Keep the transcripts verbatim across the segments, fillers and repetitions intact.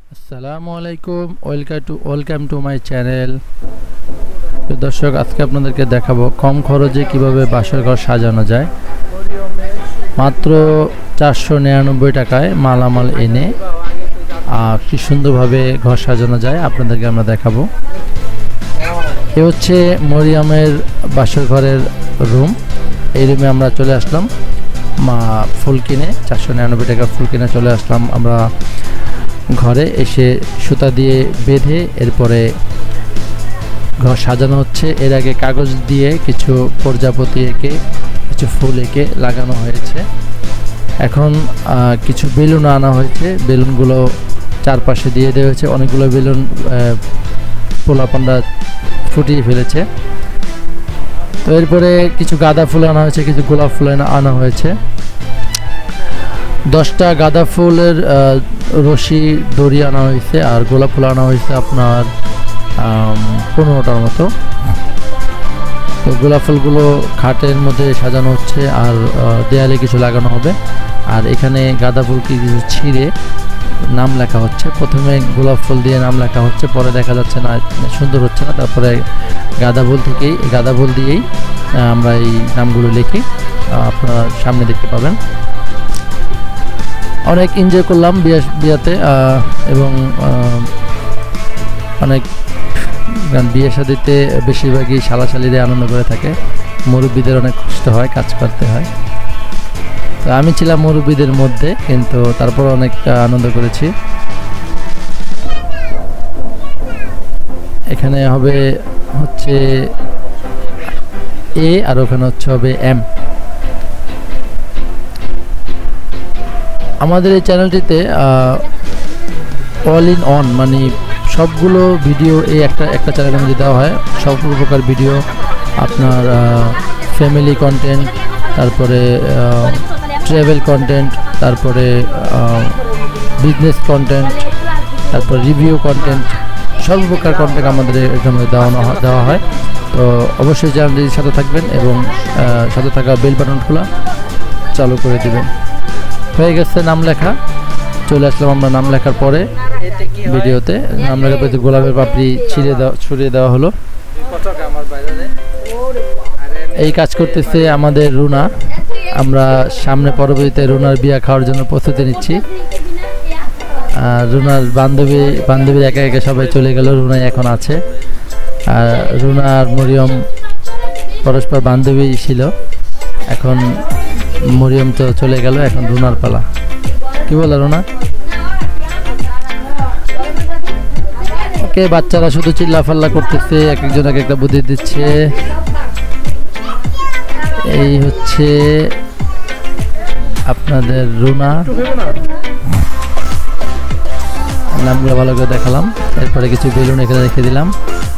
আসসালামু আলাইকুম, welcome to welcome to my channel. দর্শক, আজকে আপনাদেরকে দেখাবো কম খরচে কিভাবে বাসর ঘর সাজানো যায়। মাত্র চারশো নিরানব্বই টাকায় মালামাল এনে আর কি সুন্দরভাবে ঘর সাজানো যায় আপনাদেরকে আমরা দেখাবো। এ হচ্ছে মরিয়মের বাসর ঘরের রুম। এই রুমে আমরা চলে আসলাম মা ফুল কিনে, চারশো নিরানব্বই টাকা ফুল কিনে চলে আসলাম আমরা ঘরে। এসে সুতা দিয়ে বেঁধে এরপরে ঘর সাজানো হচ্ছে। এর আগে কাগজ দিয়ে কিছু প্রজাপতি এঁকে কিছু ফুল এঁকে লাগানো হয়েছে। এখন কিছু বেলুন আনা হয়েছে, বেলুনগুলো চারপাশে দিয়ে দেওয়া হয়েছে। অনেকগুলো বেলুন পোলাপানরা ফুটিয়ে ফেলেছে। তো এরপরে কিছু গাঁদা ফুল আনা হয়েছে, কিছু গোলাপ ফুল আনা হয়েছে। দশটা গাঁদা ফুলের রশি দড়ি আনা হয়েছে আর গোলাপ ফুল আনা হয়েছে আপনার পনেরোটার মতো। তো গোলাপ ফুলগুলো খাটের মধ্যে সাজানো হচ্ছে আর দেয়ালে কিছু লাগানো হবে। আর এখানে গাঁদা ফুল কিছু ছিঁড়ে নাম লেখা হচ্ছে। প্রথমে গোলাপ ফুল দিয়ে নাম লেখা হচ্ছে, পরে দেখা যাচ্ছে না, সুন্দর হচ্ছে না। তারপরে গাঁদা ফুল থেকেই গাঁদা ফুল দিয়েই আমরা এই নামগুলো লিখি, আপনারা সামনে দেখতে পাবেন। অনেক এনজয় করলাম বিয়ে বিয়েতে এবং অনেক বিয়ে শাদিতে বেশিরভাগই শালাশালিরা আনন্দ করে থাকে। মুরব্বীদের অনেক কষ্ট হয়, কাজ করতে হয়। তো আমি ছিলাম মুরব্বীদের মধ্যে, কিন্তু তারপর অনেক আনন্দ করেছি। এখানে হবে হচ্ছে এ আর ওখানে হচ্ছে হবে এম। আমাদের এই চ্যানেলটিতে অল ইন অন মানে সবগুলো ভিডিও এই একটা একটা চ্যানেলের মধ্যে দেওয়া হয়। সব প্রকার ভিডিও, আপনার ফ্যামিলি কন্টেন্ট, তারপরে ট্রাভেল কন্টেন্ট, তারপরে বিজনেস কন্টেন্ট, তারপর রিভিউ কন্টেন্ট, সব প্রকার কন্টেন্ট আমাদের এখানে দেওয়া দেওয়া হয়। তো অবশ্যই চ্যানেলটির সাথে থাকবেন এবং সাথে থাকা বেল বাটনগুলো চালু করে দিবেন। হয়ে গেছে নাম লেখা, চলে আসলাম আমরা নাম লেখার পরে ভিডিওতে। নাম লেখার পরে গোলাপের পাপড়ি ছিঁড়ে দেওয়া ছড়িয়ে দেওয়া হলো। এই কাজ করতেছে আমাদের রুনা। আমরা সামনে পরবর্তীতে রুনার বিয়া খাওয়ার জন্য প্রস্তুতি নিচ্ছি। আর রুনার বান্ধবী বান্ধবীর একে একে সবাই চলে গেল, রুনাই এখন আছে। আর রুনা আর মরিয়ম পরস্পর বান্ধবী ছিল, এখন মরিয়ম তো চলে গেল, এখন রুনার পালা। কি বলে রুনা? ওকে, বাচ্চারা শুধু চিল্লাফাল্লা করতেছে, এক একজন এক একটা বুদ্ধি দিচ্ছে। এই হচ্ছে আপনাদের রুনা। নামগুলো ভালো করে দেখালাম, এরপরে কিছু বেলুন এখানে রেখে দিলাম।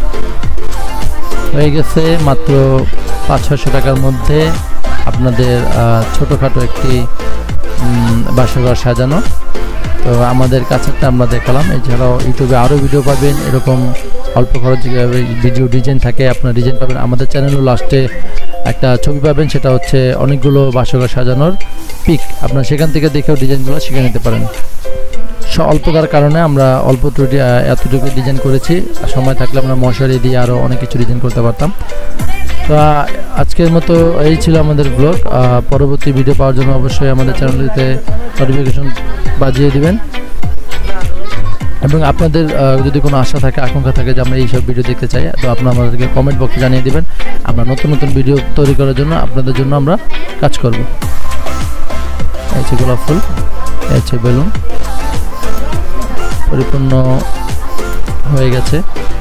হয়ে গেছে মাত্র পাঁচ ছশো টাকার মধ্যে আপনাদের ছোটোখাটো একটি বাসর ঘর সাজানো। তো আমাদের কাছেরটা আমরা দেখালাম। এছাড়াও ইউটিউবে আরও ভিডিও পাবেন এরকম অল্প খরচে ভিডিও ডিজাইন থাকে, আপনার ডিজাইন পাবেন। আমাদের চ্যানেলও লাস্টে একটা ছবি পাবেন, সেটা হচ্ছে অনেকগুলো বাসর ঘর সাজানোর পিক। আপনার সেখান থেকে দেখেও ডিজাইনগুলো শিখে নিতে পারেন। অল্পতার কারণে আমরা অল্প এতটুকু ডিজাইন করেছি, সময় থাকলে আমরা মশারি দিয়ে আরও অনেক কিছু ডিজাইন করতে পারতাম। তো আজকের মতো এই ছিল আমাদের ব্লগ। পরবর্তী ভিডিও পাওয়ার জন্য অবশ্যই আমাদের চ্যানেলটিতে নোটিফিকেশন বাজিয়ে দিবেন। এবং আপনাদের যদি কোনো আশা থাকে, আকাঙ্ক্ষা থাকে যে আমরা এইসব ভিডিও দেখতে চাই, তো আপনারা আমাদেরকে কমেন্ট বক্সে জানিয়ে দেবেন। আমরা নতুন নতুন ভিডিও তৈরি করার জন্য আপনাদের জন্য আমরা কাজ করব। এই হচ্ছে গোলাপ ফুল, এই হচ্ছে বেলুন, পরিপূর্ণ হয়ে গেছে।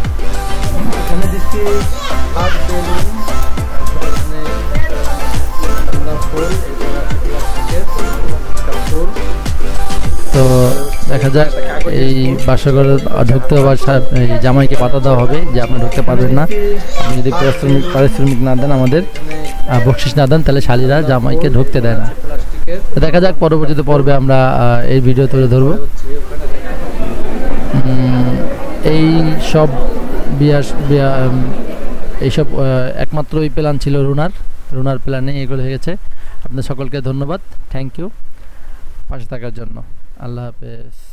তো দেখা যাক, এই বাসর ঘরে ঢুকতে হবে, জামাইকে বাধা দেওয়া হবে যে আপনি ঢুকতে পারবেন না। আপনি যদি পারিশ্রমিক পারিশ্রমিক না দেন, আমাদের বকশিস না দেন, তাহলে শালীরা জামাইকে ঢুকতে দেয় না। তো দেখা যাক পরবর্তীতে পর্বে আমরা এই ভিডিও তুলে ধরবো। এই সব বিয়া বিয়া এইসব একমাত্রই প্ল্যান ছিল রুনার রুনার প্ল্যানে এগুলো হয়ে গেছে। আপনাদের সকলকে ধন্যবাদ, থ্যাংক ইউ পাশে থাকার জন্য। আল্লাহ হাফেজ।